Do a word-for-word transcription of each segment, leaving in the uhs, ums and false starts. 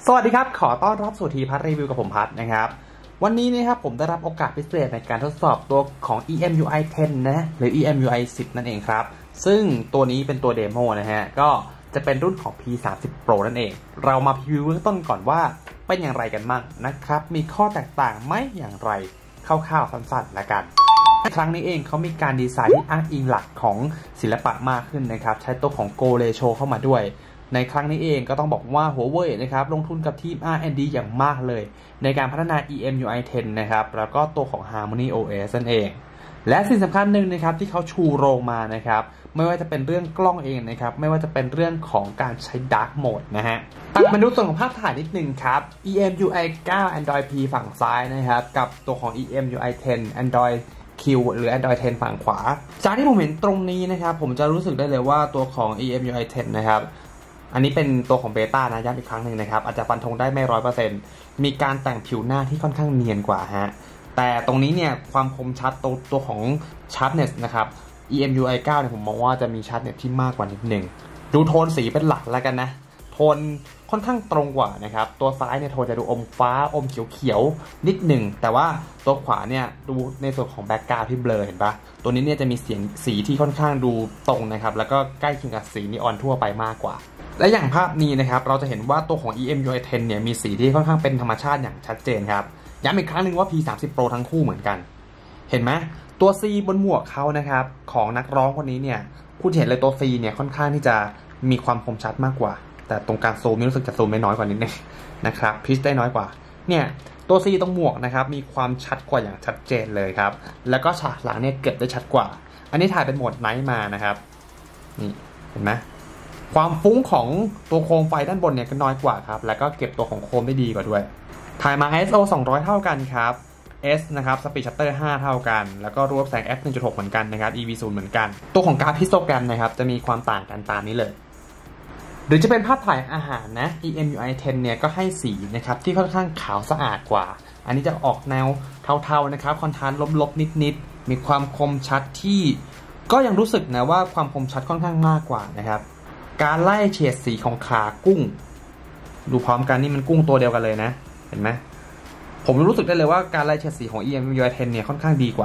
สวัสดีครับขอต้อนรับสู่ทีพัทรีวิวกับผมพัทนะครับวันนี้นะครับผมได้รับโอกาสพิเศษในการทดสอบตัวของ อี เอ็ม ยู ไอ สิบ นะหรือ อี เอ็ม ยู ไอ สิบ นั่นเองครับซึ่งตัวนี้เป็นตัวเดโมนะฮะก็จะเป็นรุ่นของ พี สามสิบ Pro นั่นเองเรามาพรีวิวเบื้องต้นก่อนว่าเป็นอย่างไรกันบ้างนะครับมีข้อแตกต่างไหมอย่างไรคร่าวๆสั้นๆละกันครั้งนี้เองเขามีการดีไซน์ที่อ้างอิงหลักของศิลปะมากขึ้นนะครับใช้ตัวของ Go Ratio เข้ามาด้วยในครั้งนี้เองก็ต้องบอกว่า Huawei นะครับลงทุนกับทีม อาร์ แอนด์ ดี อย่างมากเลยในการพัฒนา อี เอ็ม ยู ไอ สิบ นะครับแล้วก็ตัวของ Harmony โอ เอส นั่นเองและสิ่งสำคัญหนึ่งนะครับที่เขาชูโรงมานะครับไม่ว่าจะเป็นเรื่องกล้องเองนะครับไม่ว่าจะเป็นเรื่องของการใช้ Dark Mode นะฮะมาดูส่วนของภาพถ่ายนิดนึงครับ อี เอ็ม ยู ไอ ไนน์ Android P ฝั่งซ้ายนะครับกับตัวของ อี เอ็ม ยู ไอ สิบ Android Q หรือ Android สิบ ฝั่งขวาจากที่ผมเห็นตรงนี้นะครับผมจะรู้สึกได้เลยว่าตัวของ อี เอ็ม ยู ไอ สิบ นะครับอันนี้เป็นตัวของเบต้านะย้ำอีกครั้งหนึ่งนะครับอาจจะฟันธงได้ไม่ร้อยเปอร์เซ็นต์มีการแต่งผิวหน้าที่ค่อนข้างเนียนกว่าฮะแต่ตรงนี้เนี่ยความคมชัดตัวตัวของ Sharpness นะครับ อี เอ็ม ยู ไอ ไนน์ เนี่ยผมมองว่าจะมี Sharpness ที่มากกว่านิดหนึ่งดูโทนสีเป็นหลักแล้วกันนะโทนค่อนข้างตรงกว่านะครับตัวซ้ายเนี่ยโทนจะดูอมฟ้าอมเขียวๆนิดหนึ่งแต่ว่าตัวขวาเนี่ยดูในส่วนของแบ็กกราวด์ที่เบลอเห็นปะตัวนี้เนี่ยจะมีเสียงสีที่ค่อนข้างดูตรงนะครับแล้วก็ใกล้เคียงกับสีนีออนทั่วไปมากกว่าและอย่างภาพนี้นะครับเราจะเห็นว่าตัวของ อี เอ็ม ยู ไอ สิบ เนี่ยมีสีที่ค่อนข้างเป็นธรรมชาติอย่างชัดเจนครับย้ำอีกครั้งหนึ่งว่า พี สามสิบ Pro ทั้งคู่เหมือนกันเห็นไหมตัว C บนหมวกเขานะครับของนักร้องคนนี้เนี่ยคุณเห็นเลยตัว C เนี่ยค่อนข้างที่จะมีความคมชัดมากกว่าแต่ตรงการซูมนี่รู้สึกจะซูมได้น้อยกว่านิดนึงนะครับพิชได้น้อยกว่าเนี่ยตัว C ตรงหมวกนะครับมีความชัดกว่าอย่างชัดเจนเลยครับแล้วก็ฉากหลังเนี่ยเก็บได้ชัดกว่าอันนี้ถ่ายเป็นโหมดไนท์มานะครับนี่เห็นไหมความฟุ้งของตัวโคมไฟด้านบนเนี่ยก็น้อยกว่าครับแล้วก็เก็บตัวของโคมได้ดีกว่าด้วยถ่ายมา ไอ เอส โอ สองร้อยเท่ากันครับ S นะครับ Speed Shutter ห้าเท่ากันแล้วก็รวบแสง เอฟ หนึ่งจุดหก เหมือนกันนะครับ อี วี ศูนย์ เหมือนกันตัวของการ์ดฮิสโตแกรมนะครับจะมีความต่างกันตามนี้เลยหรือจะเป็นภาพถ่ายอาหารนะ อี เอ็ม ยู ไอ สิบ เนี่ยก็ให้สีนะครับที่ค่อนข้างขาวสะอาดกว่าอันนี้จะออกแนวเทาๆนะครับคอนทราสต์ลบๆนิดๆมีความคมชัดที่ก็ยังรู้สึกนะว่าความคมชัดค่อนข้างมากกว่านะครับการไล่เฉดสีของขากุ้งดูพร้อมกันนี่มันกุ้งตัวเดียวกันเลยนะเห็นไหมผมรู้สึกได้เลยว่าการไล่เฉดสีของ อี เอ็ม ยู ไอ สิบ เนี่ยค่อนข้างดีกว่า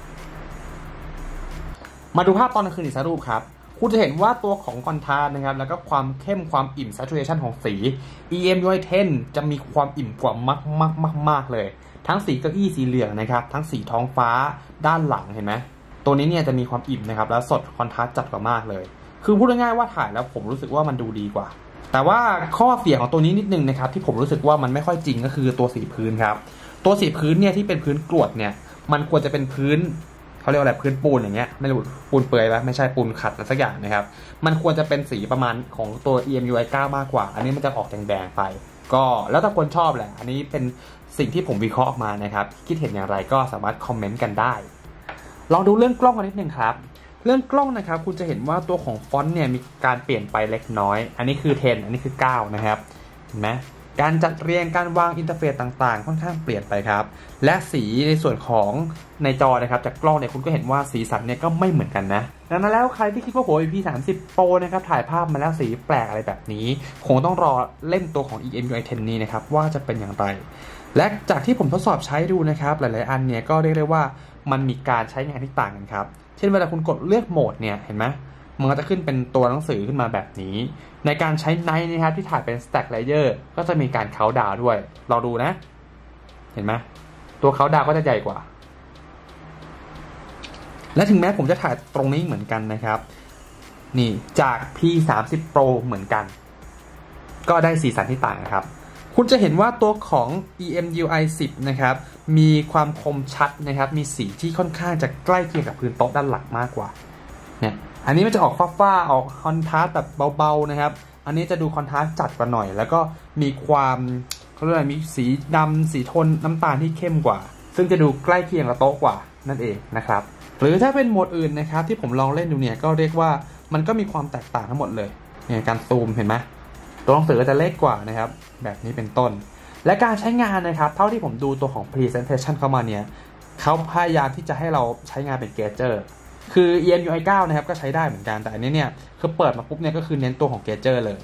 มาดูภาพตอนกลางคืนอีกสักรูปครับคุณจะเห็นว่าตัวของคอนทราสต์นะครับแล้วก็ความเข้มความอิ่ม saturation ของสี อี เอ็ม ยู ไอ สิบ จะมีความอิ่มกว่ามากมากมากมากเลยทั้งสีเก้าอี้สีเหลืองนะครับทั้งสีท้องฟ้าด้านหลังเห็นไหมตัวนี้เนี่ยจะมีความอิ่มนะครับแล้วสดคอนทราสต์จัดกว่ามากเลยคือพูดง่ายๆว่าถ่ายแล้วผมรู้สึกว่ามันดูดีกว่าแต่ว่าข้อเสียของตัวนี้นิดนึงนะครับที่ผมรู้สึกว่ามันไม่ค่อยจริงก็คือตัวสีพื้นครับตัวสีพื้นเนี่ยที่เป็นพื้นกรวดเนี่ยมันควรจะเป็นพื้นเขาเรียกว่าอะไรพื้นปูนอย่างเงี้ยไม่รู้ปูนเปื่อยปะไม่ใช่ปูนขัดอะไรสักอย่างนะครับมันควรจะเป็นสีประมาณของตัว อี เอ็ม ยู ไอ ไนน์ มากกว่าอันนี้มันจะออกแดงๆไปก็แล้วแต่คนชอบแหละอันนี้เป็นสิ่งที่ผมวิเคราะห์ออกมานะครับคิดเห็นอย่างไรก็สามารถคอมเมนต์กันได้ลองดูเรื่องกล้องกันนิดนึงครับเรื่องกล้องนะครับคุณจะเห็นว่าตัวของฟอนต์เนี่ยมีการเปลี่ยนไปเล็กน้อยอันนี้คือสิบอันนี้คือเก้านะครับเห็นไหมการจัดเรียงการวางอินเทอร์เฟซต่างๆค่อนข้างเปลี่ยนไปครับและสีในส่วนของในจอนะครับจากกล้องเนี่ยคุณก็เห็นว่าสีสันเนี่ยก็ไม่เหมือนกันนะดังนั้นแล้วใครที่คิดว่าโห พี สามสิบ Pro นะครับถ่ายภาพมาแล้วสีแปลกอะไรแบบนี้คงต้องรอเล่นตัวของ อี เอ็ม ยู ไอ สิบ นี้นะครับว่าจะเป็นอย่างไรและจากที่ผมทดสอบใช้ดูนะครับหลายๆอันเนี่ยก็เรียกได้ว่ามันมีการใช้งานที่ต่างกันครับเช่นเวลาคุณกดเลือกโหมดเนี่ยเห็นไหมมันก็จะขึ้นเป็นตัวหนังสือขึ้นมาแบบนี้ในการใช้ไนท์นะครับที่ถ่ายเป็น stack layer ก็จะมีการเคาน์ดาวน์ด้วยเราดูนะเห็นไหมตัวเคาน์ดาวน์ก็จะใหญ่กว่าและถึงแม้ผมจะถ่ายตรงนี้เหมือนกันนะครับนี่จาก พี สามสิบ Pro เหมือนกันก็ได้สีสันที่ต่างนะครับคุณจะเห็นว่าตัวของ อี เอ็ม ยู ไอ สิบ นะครับมีความคมชัดนะครับมีสีที่ค่อนข้างจะใกล้เคียงกับพื้นโต๊ะด้านหลังมากกว่าเนี่ยอันนี้มันจะออกฟ้าๆออกคอนทราสต์แบบเบาๆนะครับอันนี้จะดูคอนทราสต์จัดกว่าหน่อยแล้วก็มีความเขาเรียกว่ามีสีดำสีโทนน้ำตาลที่เข้มกว่าซึ่งจะดูใกล้เคียงกับโต๊ะกว่านั่นเองนะครับหรือถ้าเป็นโหมดอื่นนะครับที่ผมลองเล่นดูเนี่ยก็เรียกว่ามันก็มีความแตกต่างทั้งหมดเลยเนี่ยการซูมเห็นไหมตัวหนังสือก็จะเล็กกว่านะครับแบบนี้เป็นต้นและการใช้งานนะครับเท่าที่ผมดูตัวของ Presentation เข้ามาเนี่ยเขาพยายามที่จะให้เราใช้งานเป็นเกจเจอร์คือ อี เอ็ม ยู ไอ ไนน์ นะครับก็ใช้ได้เหมือนกันแต่อันนี้เนี่ยคือเปิดมาปุ๊บเนี่ยก็คือเน้นตัวของเกจเจอร์เลย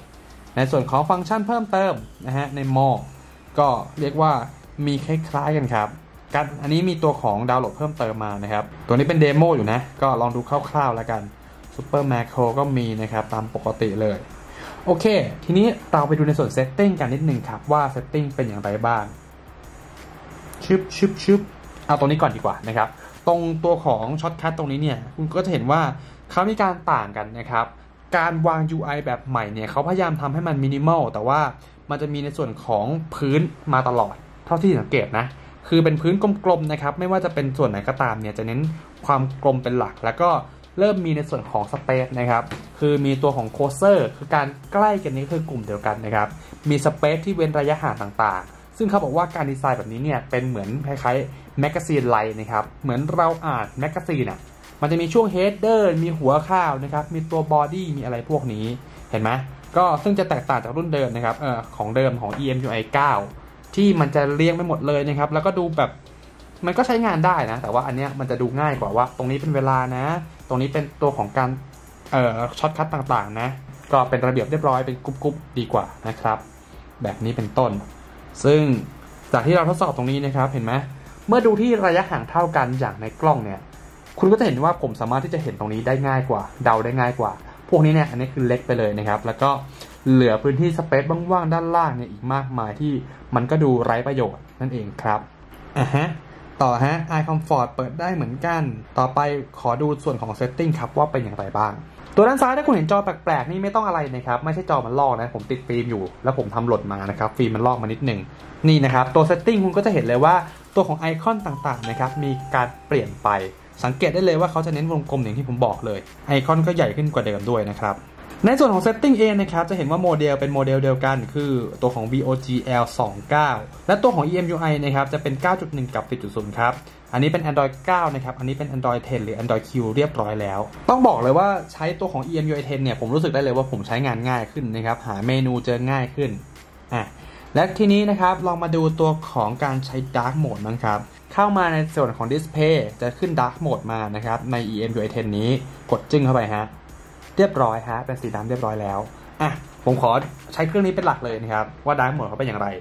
ในส่วนของฟังก์ชันเพิ่มเติมนะฮะในโมก็เรียกว่ามีคล้ายๆกันครับกันอันนี้มีตัวของดาวน์โหลดเพิ่มเติมมานะครับตัวนี้เป็นเดโมอยู่นะก็ลองดูคร่าวๆแล้วกันซูเปอร์แมคโครก็มีนะครับตามปกติเลยโอเคทีนี้เราไปดูในส่วนเซตติ้งกันนิดนึงครับว่าเซตติ้งเป็นอย่างไรบ้างชึบชึบชึบเอาตรงนี้ก่อนดีกว่านะครับตรงตัวของช็อตคัทตรงนี้เนี่ยคุณก็จะเห็นว่าเขามีการต่างกันนะครับการวาง ยู ไอ แบบใหม่เนี่ยเขาพยายามทำให้มันมินิมอลแต่ว่ามันจะมีในส่วนของพื้นมาตลอดเท่าที่สังเกตนะคือเป็นพื้นกลมๆนะครับไม่ว่าจะเป็นส่วนไหนก็ตามเนี่ยจะเน้นความกลมเป็นหลักแล้วก็เริ่มมีในส่วนของสเปซนะครับคือมีตัวของโคเซอร์คือการใกล้กันนี้คือกลุ่มเดียวกันนะครับมีสเปซที่เว้นระยะห่างต่างๆซึ่งเขาบอกว่าการดีไซน์แบบนี้เนี่ยเป็นเหมือนคล้ายๆแมกกาซีนไลน์นะครับเหมือนเราอ่านแมกกาซีนอ่ะมันจะมีช่วงเฮดเดอร์มีหัวข้าวนะครับมีตัวบอดี้มีอะไรพวกนี้เห็นไหมก็ซึ่งจะแตกต่างจากรุ่นเดิมนะครับเอ่อของเดิมของ อี เอ็ม ยู ไอ เก้าที่มันจะเรียงไปหมดเลยนะครับแล้วก็ดูแบบมันก็ใช้งานได้นะแต่ว่าอันเนี้ยมันจะดูง่ายกว่าว่าตรงนี้เป็นเวลานะตรงนี้เป็นตัวของการเอ่อช็อตคัทต่างๆนะก็เป็นระเบียบเรียบร้อยเป็นกรุ๊ปๆดีกว่านะครับแบบนี้เป็นต้นซึ่งจากที่เราทดสอบตรงนี้นะครับเห็นไหมเมื่อดูที่ระยะห่างเท่ากันอย่างในกล้องเนี่ยคุณก็จะเห็นว่าผมสามารถที่จะเห็นตรงนี้ได้ง่ายกว่าเดาได้ง่ายกว่าพวกนี้เนี่ยอันนี้คือเล็กไปเลยนะครับแล้วก็เหลือพื้นที่สเปซว่างๆด้านล่างเนี่ยอีกมากมายที่มันก็ดูไร้ประโยชน์นั่นเองครับอ่ะฮะต่อฮะ Eye Comfort เปิดได้เหมือนกันต่อไปขอดูส่วนของ Setting ครับว่าเป็นอย่างไรบ้างตัวด้านซ้ายถ้าคุณเห็นจอแปลกๆนี่ไม่ต้องอะไรนะครับไม่ใช่จอมันลอกนะผมติดฟิล์มอยู่แล้วผมทำหล่นมานะครับฟิล์มมันลอกมานิดหนึ่งนี่นะครับตัว Setting คุณก็จะเห็นเลยว่าตัวของไอคอนต่างๆนะครับมีการเปลี่ยนไปสังเกตได้เลยว่าเขาจะเน้นวงกลมอย่างที่ผมบอกเลยไอคอนก็ใหญ่ขึ้นกว่าเดิมด้วยนะครับในส่วนของ Setting เองนะครับจะเห็นว่าโมเดลเป็นโมเดลเดียวกันคือตัวของ วี โอ จี แอล สองสิบเก้า และตัวของ อี เอ็ม ยู ไอ นะครับจะเป็น เก้าจุดหนึ่ง กับ สิบจุดศูนย์ ครับอันนี้เป็น Android เก้า นะครับอันนี้เป็น Android สิบ หรือ Android Q เรียบร้อยแล้วต้องบอกเลยว่าใช้ตัวของ อี เอ็ม ยู ไอ สิบ เนี่ยผมรู้สึกได้เลยว่าผมใช้งานง่ายขึ้นนะครับหาเมนูเจอง่ายขึ้นอ่ะและทีนี้นะครับลองมาดูตัวของการใช้ Dark Mode มั้งครับเข้ามาในส่วนของ Display จะขึ้น Dark Mode มานะครับใน อี เอ็ม ยู ไอ สิบ นี้กดจึ้งเข้าไปฮะเรียบร้อยฮะเป็นสีดำเรียบร้อยแล้วอ่ะผมขอใช้เครื่องนี้เป็นหลักเลยนะครับว่า Dark Mode เขาเป็นอย่างไร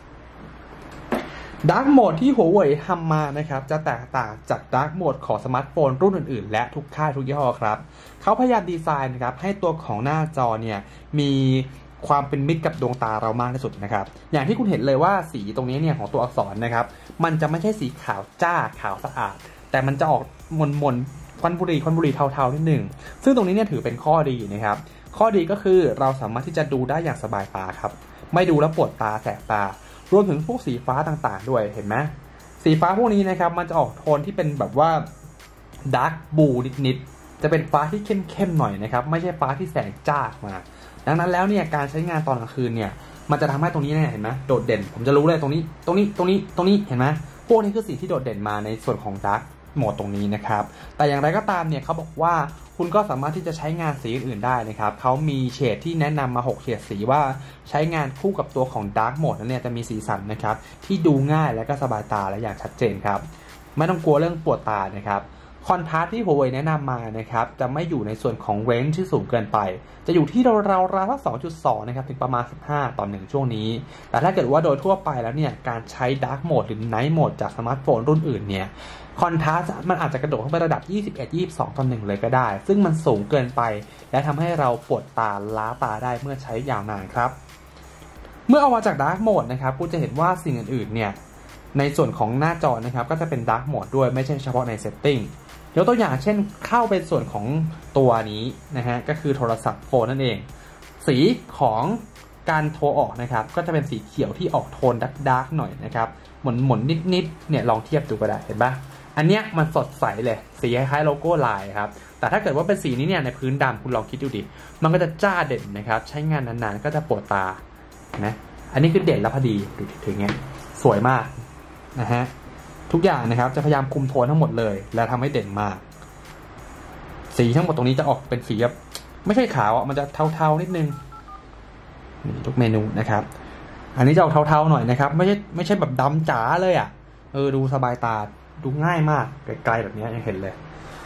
Dark Mode ที่ Huawei ทำมานะครับจะแตกต่างจาก Dark Mode ของสมาร์ทโฟนรุ่นอื่นๆและทุกค่ายทุกยี่ห้อครับเขาพยายามดีไซน์นะครับให้ตัวของหน้าจอเนี่ยมีความเป็นมิตรกับดวงตาเรามากที่สุดนะครับอย่างที่คุณเห็นเลยว่าสีตรงนี้เนี่ยของตัวอักษรนะครับมันจะไม่ใช่สีขาวจ้าขาวสะอาดแต่มันจะออกมนๆควันบุหรี่ควันบุหรี่เทาๆนิดหนึ่งซึ่งตรงนี้เนี่ยถือเป็นข้อดีนะครับข้อดีก็คือเราสามารถที่จะดูได้อย่างสบายตาครับไม่ดูแล้วปวดตาแสบตารวมถึงพวกสีฟ้าต่างๆด้วยเห็นไหมสีฟ้าพวกนี้นะครับมันจะออกโทนที่เป็นแบบว่าดาร์กบลูนิดๆจะเป็นฟ้าที่เข้มๆหน่อยนะครับไม่ใช่ฟ้าที่แสงจ้ามาดังนั้นแล้วเนี่ยการใช้งานตอนกลางคืนเนี่ยมันจะทำให้ตรงนี้เนี่ยเห็นไหมโดดเด่นผมจะรู้เลยตรงนี้ตรงนี้ตรงนี้ตรงนี้เห็นไหมพวกนี้คือสิ่งที่โดดเด่นมาในส่วนของดาร์กโหมดตรงนี้นะครับแต่อย่างไรก็ตามเนี่ยเขาบอกว่าคุณก็สามารถที่จะใช้งานสีอื่นๆได้นะครับเขามีเฉดที่แนะนำมาหกเฉดสีว่าใช้งานคู่กับตัวของ Dark Mode นั้นเนี่ยจะมีสีสันนะครับที่ดูง่ายและก็สบายตาและอย่างชัดเจนครับไม่ต้องกลัวเรื่องปวดตานะครับคอนทราสต์ที่ Huawei แนะนำมานะครับจะไม่อยู่ในส่วนของเรนจ์ที่สูงเกินไปจะอยู่ที่ราวๆราวๆ สองจุดสอง นะครับถึงประมาณสิบห้าต่อหนึ่งช่วงนี้แต่ถ้าเกิดว่าโดยทั่วไปแล้วเนี่ยการใช้ Dark Mode หรือ Night Mode จากสมาร์ทโฟนรุ่นอื่นเนี่ยคอนทราสต์มันอาจจะกระโดดขึ้นไประดับยี่สิบเอ็ด ยี่สิบสองต่อหนึ่งเลยก็ได้ซึ่งมันสูงเกินไปและทำให้เราปวดตาล้าตาได้เมื่อใช้ยาวนานครับเมื่อเอามาจาก Dark Mode นะครับคุณจะเห็นว่าสิ่งอื่นๆเนี่ยในส่วนของหน้าจอนะครับก็จะเป็น Dark Mode ด้วยไม่ใช่เฉพาะใน Setting ยกตัวอย่างเช่นเข้าเป็นส่วนของตัวนี้นะฮะก็คือโทรศัพท์โฟนนั่นเองสีของการโทรออกนะครับก็จะเป็นสีเขียวที่ออกโทนดาร์กๆหน่อยนะครับหมุนๆนิดๆเนี่ยลองเทียบดูก็ได้เห็นปะอันเนี้ยมันสดใสเลยสีคล้ายๆโลโก้ไลน์ครับแต่ถ้าเกิดว่าเป็นสีนี้เนี่ยในพื้นดำคุณลองคิดดูดิมันก็จะจ้าเด่นนะครับใช้งานนานๆก็จะปวดตานะอันนี้คือเด่นแล้วพอดีดูถึงเงี้ยสวยมากนะฮะทุกอย่างนะครับจะพยายามคุมโทนทั้งหมดเลยและทำให้เด่นมากสีทั้งหมดตรงนี้จะออกเป็นสีแบบไม่ใช่ขาวอ่ะมันจะเทาๆนิดนึงนี่ทุกเมนูนะครับอันนี้จะออกเทาๆหน่อยนะครับไม่ใช่ไม่ใช่แบบดำจ๋าเลยอ่ะเออดูสบายตาดูง่ายมากไกลๆแบบนี้ยังเห็นเลย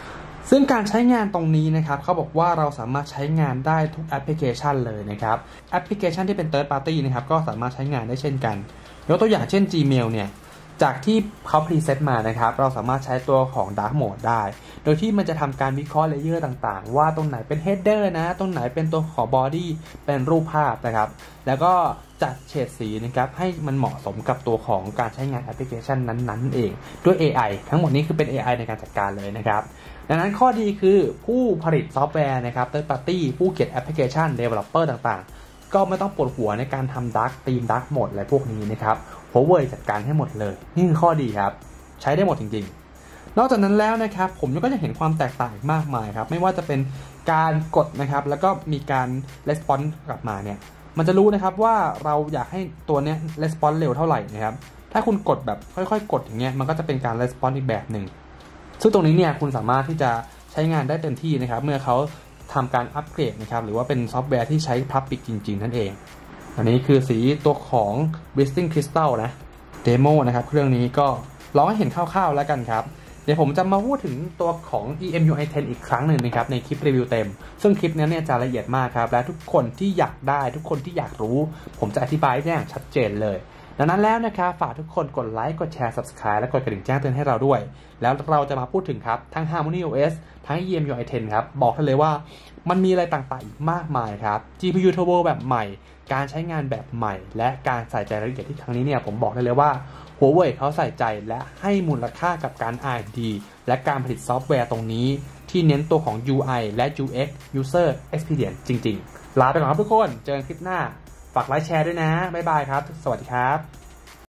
ซึ่งการใช้งานตรงนี้นะครับเขาบอกว่าเราสามารถใช้งานได้ทุกแอปพลิเคชันเลยนะครับแอปพลิเคชันที่เป็น Third Party นะครับก็สามารถใช้งานได้เช่นกันยกตัวอย่างเช่น Gmail เนี่ยจากที่เขาพรีเซตมานะครับเราสามารถใช้ตัวของ Dark Mode ได้โดยที่มันจะทำการวิเคราะห์เลเยอร์ต่างๆว่าตรงไหนเป็น Header นะตรงไหนเป็นตัวของ Body เป็นรูปภาพนะครับแล้วก็จัดเฉดสีนะครับให้มันเหมาะสมกับตัวของการใช้งานแอปพลิเคชันนั้นๆเองด้วย เอ ไอ ทั้งหมดนี้คือเป็น เอ ไอ ในการจัดการเลยนะครับดังนั้นข้อดีคือผู้ผลิตซอฟต์แวร์นะครับ Third Party ผู้เขียนแอปพลิเคชัน Developer ต่างๆก็ไม่ต้องปวดหัวในการทำ Dark Theme Dark Mode อะไรพวกนี้นะครับHuawei จัดการให้หมดเลยนี่คือข้อดีครับใช้ได้หมดจริงๆนอกจากนั้นแล้วนะครับผมก็จะเห็นความแตกต่างมากมายครับไม่ว่าจะเป็นการกดนะครับแล้วก็มีการ response กลับมาเนี่ยมันจะรู้นะครับว่าเราอยากให้ตัวเนี้ย response เร็วเท่าไหร่นะครับถ้าคุณกดแบบค่อยๆกดอย่างเงี้ยมันก็จะเป็นการ response อีกแบบหนึ่งซึ่งตรงนี้เนี่ยคุณสามารถที่จะใช้งานได้เต็มที่นะครับเมื่อเขาทำการอัปเกรดนะครับหรือว่าเป็นซอฟต์แวร์ที่ใช้ Public จริงๆนั่นเองอันนี้คือสีตัวของ Blissing Crystal นะเดโมนะครับเครื่องนี้ก็ลองให้เห็นคร่าวๆแล้วกันครับเดี๋ยวผมจะมาพูดถึงตัวของ อี เอ็ม ยู ไอ เท็น อีกครั้งหนึ่งนะครับในคลิปรีวิวเต็มซึ่งคลิปนี้เนี่ยจะละเอียดมากครับและทุกคนที่อยากได้ทุกคนที่อยากรู้ผมจะอธิบายอย่างชัดเจนเลยดังนั้นแล้วนะครับฝากทุกคนกดไลค์กดแชร์ Subscribe และกดกระดิ่งแจ้งเตือนให้เราด้วยแล้วเราจะมาพูดถึงครับทั้ง Harmony โอ เอส ทั้ง อี เอ็ม ยู ไอ เท็น ครับบอกได้เลยว่ามันมีอะไรต่างๆอีกมากมายครับ จี พี ยู Turbo แบบใหม่การใช้งานแบบใหม่และการใส่ใจรายละเอียดที่ครั้งนี้เนี่ยผมบอกได้เลยว่า Huawei เขาใส่ใจและให้มูลค่ากับการ อาร์ แอนด์ ดี และการผลิตซอฟต์แวร์ตรงนี้ที่เน้นตัวของ ยู ไอ และ ยู เอ็กซ์ User Experience จริงๆลาไปก่อนครับทุกคนเจอกันคลิปหน้าฝากไลค์แชร์ด้วยนะบ๊ายบายครับสวัสดีครับ